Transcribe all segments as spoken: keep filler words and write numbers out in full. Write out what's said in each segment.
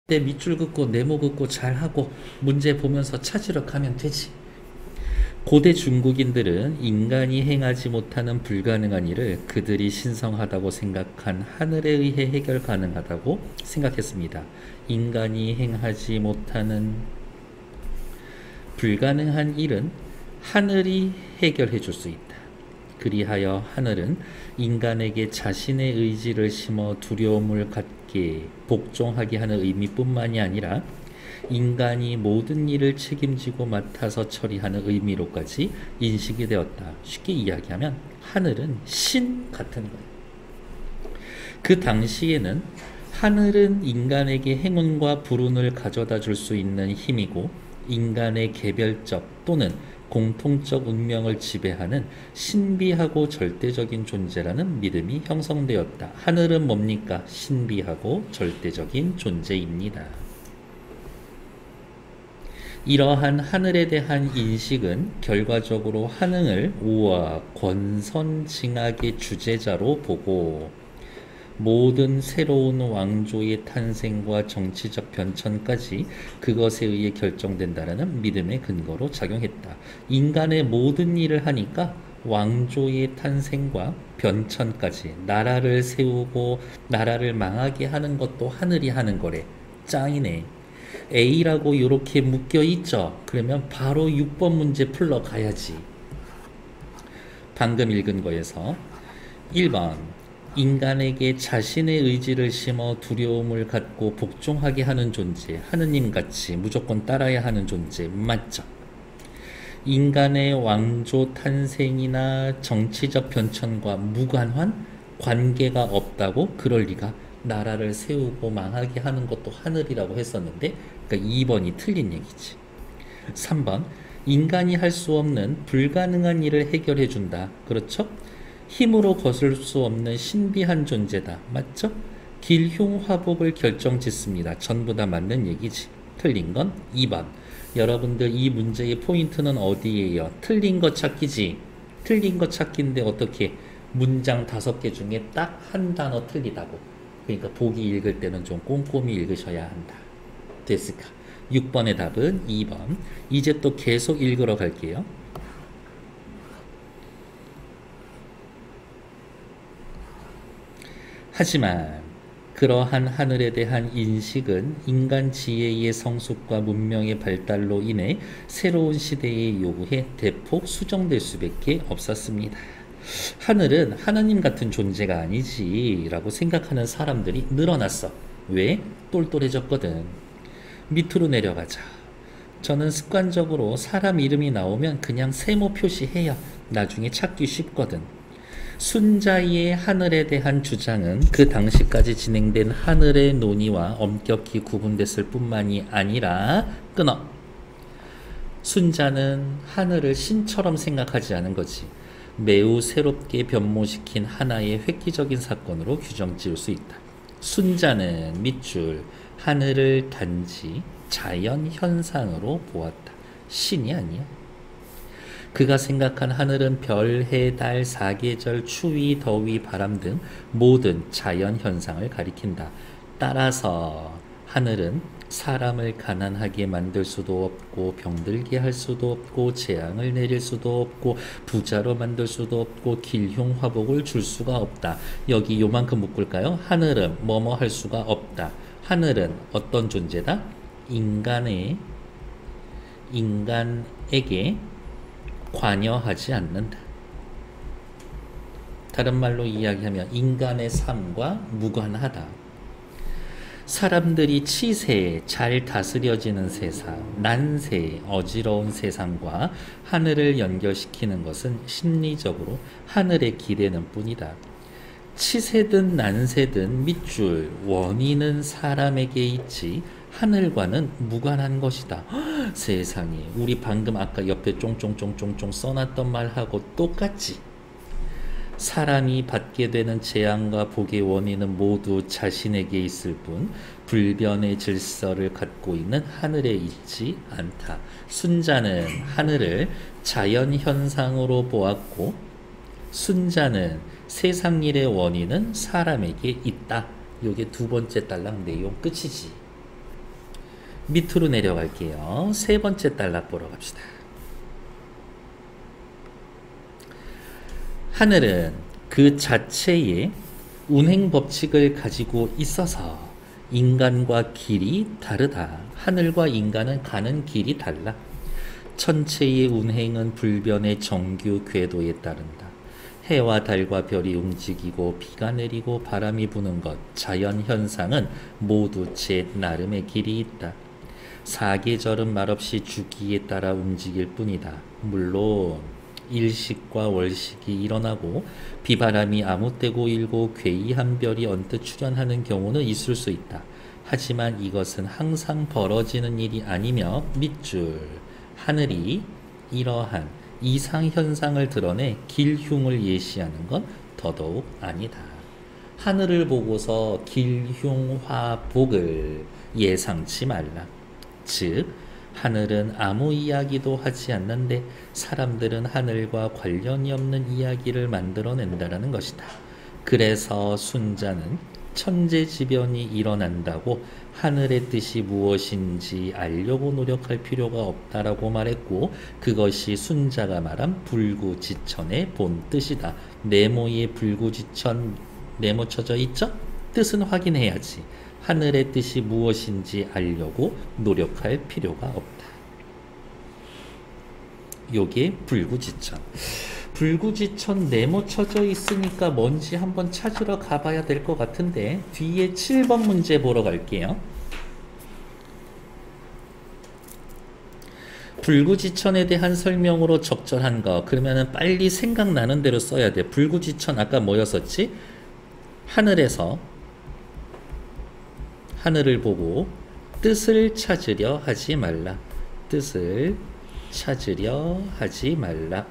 내 밑줄 긋고 네모 긋고 잘하고 문제 보면서 찾으러 가면 되지. 고대 중국인들은 인간이 행하지 못하는 불가능한 일을 그들이 신성하다고 생각한 하늘에 의해 해결 가능하다고 생각했습니다. 인간이 행하지 못하는 불가능한 일은 하늘이 해결해 줄 수 있다. 그리하여 하늘은 인간에게 자신의 의지를 심어 두려움을 갖게 복종하게 하는 의미뿐만이 아니라 인간이 모든 일을 책임지고 맡아서 처리하는 의미로까지 인식이 되었다. 쉽게 이야기하면 하늘은 신 같은 거예요. 그 당시에는 하늘은 인간에게 행운과 불운을 가져다 줄 수 있는 힘이고 인간의 개별적 또는 공통적 운명을 지배하는 신비하고 절대적인 존재라는 믿음이 형성되었다. 하늘은 뭡니까? 신비하고 절대적인 존재입니다. 이러한 하늘에 대한 인식은 결과적으로 하늘을 우와 권선징악의 주재자로 보고 모든 새로운 왕조의 탄생과 정치적 변천까지 그것에 의해 결정된다는 믿음의 근거로 작용했다. 인간의 모든 일을 하니까 왕조의 탄생과 변천까지 나라를 세우고 나라를 망하게 하는 것도 하늘이 하는 거래. 짱이네. A라고 이렇게 묶여 있죠. 그러면 바로 육 번 문제 풀러 가야지. 방금 읽은 거에서 일 번 인간에게 자신의 의지를 심어 두려움을 갖고 복종하게 하는 존재, 하느님같이 무조건 따라야 하는 존재 맞죠? 인간의 왕조 탄생이나 정치적 변천과 무관한 관계가 없다고? 그럴 리가. 나라를 세우고 망하게 하는 것도 하늘이라고 했었는데 그러니까 이 번이 틀린 얘기지. 삼 번 인간이 할 수 없는 불가능한 일을 해결해 준다. 그렇죠? 힘으로 거슬 수 없는 신비한 존재다. 맞죠? 길흉화복을 결정짓습니다. 전부 다 맞는 얘기지. 틀린 건 이 번. 여러분들 이 문제의 포인트는 어디예요? 틀린 거 찾기지. 틀린 거 찾기인데 어떻게 문장 다섯 개 중에 딱 한 단어 틀리다고. 그러니까 보기 읽을 때는 좀 꼼꼼히 읽으셔야 한다. 됐을까? 육 번의 답은 이 번. 이제 또 계속 읽으러 갈게요. 하지만 그러한 하늘에 대한 인식은 인간 지혜의 성숙과 문명의 발달로 인해 새로운 시대의 요구에 대폭 수정될 수밖에 없었습니다. 하늘은 하나님 같은 존재가 아니지 라고 생각하는 사람들이 늘어났어. 왜? 똘똘해졌거든. 밑으로 내려가자. 저는 습관적으로 사람 이름이 나오면 그냥 세모 표시해요. 나중에 찾기 쉽거든. 순자의 하늘에 대한 주장은 그 당시까지 진행된 하늘의 논의와 엄격히 구분됐을 뿐만이 아니라 끊어. 순자는 하늘을 신처럼 생각하지 않은 거지. 매우 새롭게 변모시킨 하나의 획기적인 사건으로 규정 지을 수 있다. 순자는 밑줄 하늘을 단지 자연 현상으로 보았다. 신이 아니야. 그가 생각한 하늘은 별, 해, 달, 사계절, 추위, 더위, 바람 등 모든 자연 현상을 가리킨다. 따라서 하늘은 사람을 가난하게 만들 수도 없고 병들게 할 수도 없고 재앙을 내릴 수도 없고 부자로 만들 수도 없고 길흉화복을 줄 수가 없다. 여기 요만큼 묶을까요? 하늘은 뭐뭐 할 수가 없다. 하늘은 어떤 존재다? 인간의 인간에게 관여하지 않는다. 다른 말로 이야기하면 인간의 삶과 무관하다. 사람들이 치세, 잘 다스려지는 세상, 난세, 어지러운 세상과 하늘을 연결시키는 것은 심리적으로 하늘에 기대는 뿐이다. 치세든 난세든 밑줄, 원인은 사람에게 있지 하늘과는 무관한 것이다. 허, 세상에, 우리 방금 아까 옆에 쫑쫑쫑쫑쫑 써놨던 말하고 똑같지? 사람이 받게 되는 재앙과 복의 원인은 모두 자신에게 있을 뿐 불변의 질서를 갖고 있는 하늘에 있지 않다. 순자는 하늘을 자연현상으로 보았고 순자는 세상 일의 원인은 사람에게 있다. 이게 두 번째 단락 내용 끝이지. 밑으로 내려갈게요. 세 번째 단락 보러 갑시다. 하늘은 그 자체의 운행 법칙을 가지고 있어서 인간과 길이 다르다. 하늘과 인간은 가는 길이 달라. 천체의 운행은 불변의 정규 궤도에 따른다. 해와 달과 별이 움직이고 비가 내리고 바람이 부는 것, 자연 현상은 모두 제 나름의 길이 있다. 사계절은 말없이 주기에 따라 움직일 뿐이다. 물론 일식과 월식이 일어나고 비바람이 아무 때고 일고 괴이한 별이 언뜻 출현하는 경우는 있을 수 있다. 하지만 이것은 항상 벌어지는 일이 아니며 밑줄 하늘이 이러한 이상현상을 드러내 길흉을 예시하는 건 더더욱 아니다. 하늘을 보고서 길흉화복을 예상치 말라. 즉 하늘은 아무 이야기도 하지 않는데 사람들은 하늘과 관련이 없는 이야기를 만들어낸다라는 것이다. 그래서 순자는 천재지변이 일어난다고 하늘의 뜻이 무엇인지 알려고 노력할 필요가 없다라고 말했고, 그것이 순자가 말한 불구지천의 본 뜻이다. 네모에 불구지천 네모 쳐져 있죠? 뜻은 확인해야지. 하늘의 뜻이 무엇인지 알려고 노력할 필요가 없다. 요게 불구지천. 불구지천 네모 쳐져 있으니까 뭔지 한번 찾으러 가봐야 될 것 같은데, 뒤에 칠 번 문제 보러 갈게요. 불구지천에 대한 설명으로 적절한 거, 그러면은 빨리 생각나는 대로 써야 돼. 불구지천 아까 뭐였었지? 하늘에서 하늘을 보고 뜻을 찾으려 하지 말라. 뜻을 찾으려 하지 말라.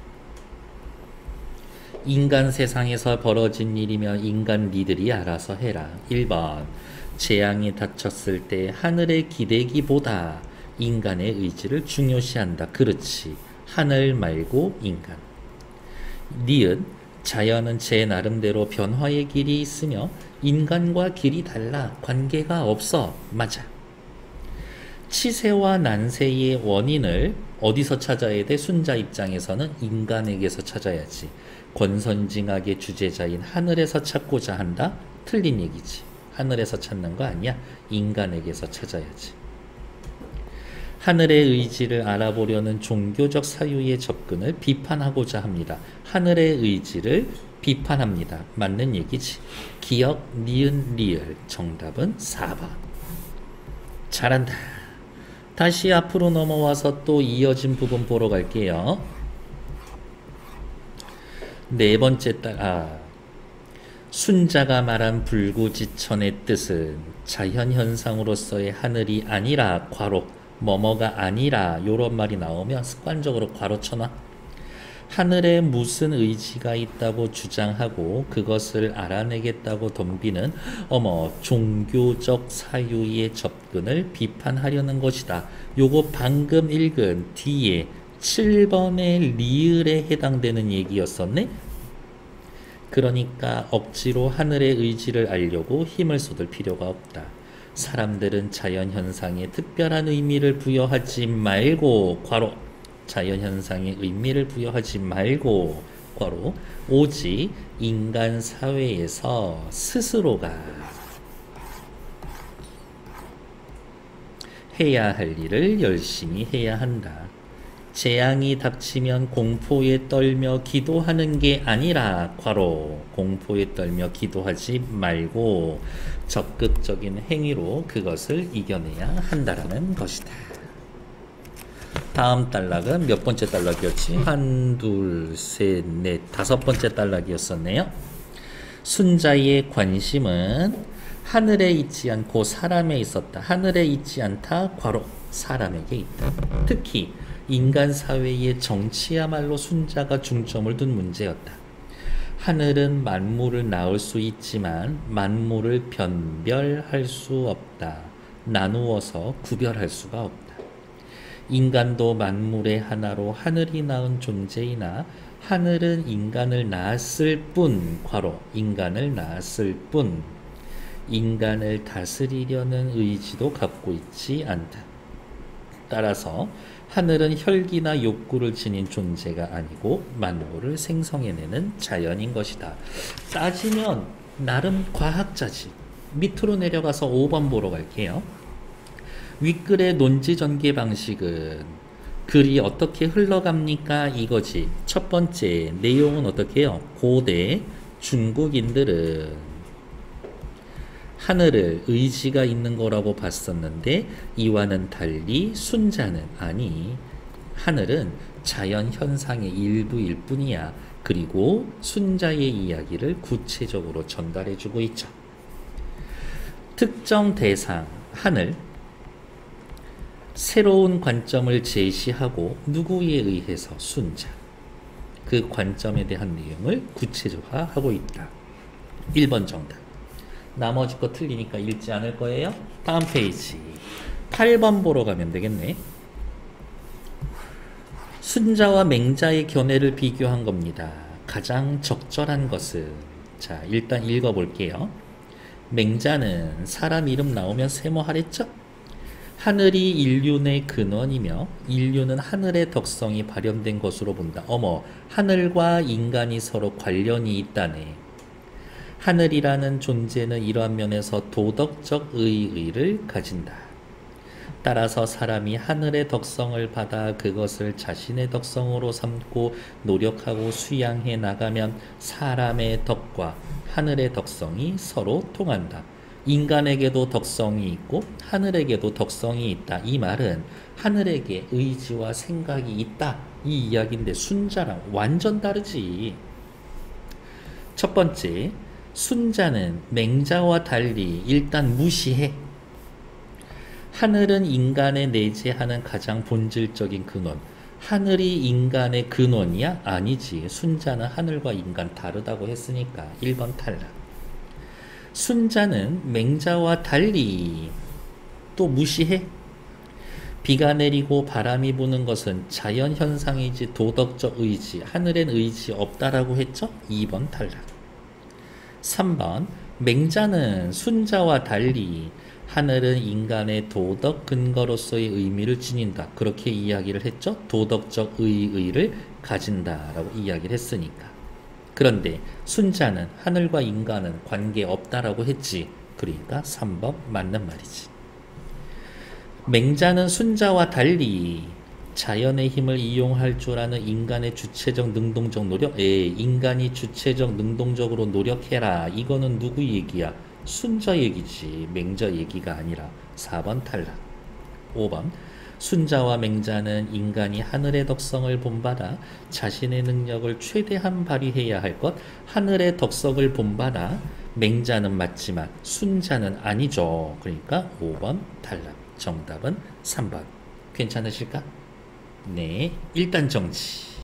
인간 세상에서 벌어진 일이면 인간 니들이 알아서 해라. 일 번 재앙이 닥쳤을 때 하늘의 기대기보다 인간의 의지를 중요시한다. 그렇지. 하늘 말고 인간. 니은 자연은 제 나름대로 변화의 길이 있으며 인간과 길이 달라. 관계가 없어. 맞아. 치세와 난세의 원인을 어디서 찾아야 돼? 순자 입장에서는 인간에게서 찾아야지. 권선징악의 주제자인 하늘에서 찾고자 한다? 틀린 얘기지. 하늘에서 찾는 거 아니야. 인간에게서 찾아야지. 하늘의 의지를 알아보려는 종교적 사유의 접근을 비판하고자 합니다. 하늘의 의지를 비판합니다. 맞는 얘기지. 기억, 니은, 리을. 정답은 사 번. 잘한다. 다시 앞으로 넘어와서 또 이어진 부분 보러 갈게요. 네 번째 딸, 아, 순자가 말한 불구지천의 뜻은 자연현상으로서의 하늘이 아니라 괄호, 뭐뭐가 아니라 요런 말이 나오면 습관적으로 괄호 쳐놔. 하늘에 무슨 의지가 있다고 주장하고 그것을 알아내겠다고 덤비는 어머 종교적 사유의 접근을 비판하려는 것이다. 요거 방금 읽은 뒤에 칠 번의 리을에 해당되는 얘기였었네. 그러니까 억지로 하늘의 의지를 알려고 힘을 쏟을 필요가 없다. 사람들은 자연현상에 특별한 의미를 부여하지 말고 괄호 자연현상에 의미를 부여하지 말고 괄호 오직 인간 사회에서 스스로가 해야 할 일을 열심히 해야 한다. 재앙이 닥치면 공포에 떨며 기도하는 게 아니라 괄호 공포에 떨며 기도하지 말고 적극적인 행위로 그것을 이겨내야 한다라는 것이다. 다음 단락은 몇 번째 단락이었지? 한, 둘, 셋, 넷, 다섯 번째 단락이었었네요. 순자의 관심은 하늘에 있지 않고 사람에 있었다. 하늘에 있지 않다. 괄호 사람에게 있다. 특히 인간 사회의 정치야말로 순자가 중점을 둔 문제였다. 하늘은 만물을 낳을 수 있지만 만물을 변별할 수 없다. 나누어서 구별할 수가 없다. 인간도 만물의 하나로 하늘이 낳은 존재이나 하늘은 인간을 낳았을 뿐, 괄호 인간을 낳았을 뿐, 인간을 다스리려는 의지도 갖고 있지 않다. 따라서 하늘은 혈기나 욕구를 지닌 존재가 아니고 만물을 생성해내는 자연인 것이다. 따지면 나름 과학자지. 밑으로 내려가서 오 번 보러 갈게요. 윗글의 논지 전개 방식은 글이 어떻게 흘러갑니까? 이거지. 첫 번째 내용은 어떻게 해요? 고대 중국인들은 하늘을 의지가 있는 거라고 봤었는데 이와는 달리 순자는 아니, 하늘은 자연 현상의 일부일 뿐이야. 그리고 순자의 이야기를 구체적으로 전달해 주고 있죠. 특정 대상 하늘, 새로운 관점을 제시하고 누구에 의해서 순자, 그 관점에 대한 내용을 구체적화하고 있다. 일 번 정답. 나머지 거 틀리니까 읽지 않을 거예요. 다음 페이지 팔 번 보러 가면 되겠네. 순자와 맹자의 견해를 비교한 겁니다. 가장 적절한 것은, 자 일단 읽어볼게요. 맹자는 사람 이름 나오면 세모하랬죠? 하늘이 인륜의 근원이며 인륜은 하늘의 덕성이 발현된 것으로 본다. 어머, 하늘과 인간이 서로 관련이 있다네. 하늘이라는 존재는 이러한 면에서 도덕적 의의를 가진다. 따라서 사람이 하늘의 덕성을 받아 그것을 자신의 덕성으로 삼고 노력하고 수양해 나가면 사람의 덕과 하늘의 덕성이 서로 통한다. 인간에게도 덕성이 있고 하늘에게도 덕성이 있다. 이 말은 하늘에게 의지와 생각이 있다. 이 이야기인데 순자랑 완전 다르지. 첫 번째, 순자는 맹자와 달리 일단 무시해. 하늘은 인간에 내재하는 가장 본질적인 근원. 하늘이 인간의 근원이야? 아니지. 순자는 하늘과 인간 다르다고 했으니까 일 번 탈락. 순자는 맹자와 달리 또 무시해. 비가 내리고 바람이 부는 것은 자연현상이지 도덕적 의지, 하늘엔 의지 없다라고 했죠? 이 번 탈락. 삼 번 맹자는 순자와 달리 하늘은 인간의 도덕 근거로서의 의미를 지닌다. 그렇게 이야기를 했죠? 도덕적 의의를 가진다라고 이야기를 했으니까. 그런데 순자는 하늘과 인간은 관계없다라고 했지. 그러니까 삼 번 맞는 말이지. 맹자는 순자와 달리 자연의 힘을 이용할 줄 아는 인간의 주체적 능동적 노력. 에 인간이 주체적 능동적으로 노력해라. 이거는 누구 얘기야? 순자 얘기지. 맹자 얘기가 아니라. 사 번 탈락. 오 번 순자와 맹자는 인간이 하늘의 덕성을 본받아 자신의 능력을 최대한 발휘해야 할 것, 하늘의 덕성을 본받아 맹자는 맞지만 순자는 아니죠. 그러니까 오 번 탈락. 정답은 삼 번. 괜찮으실까? 네, 일단 정지.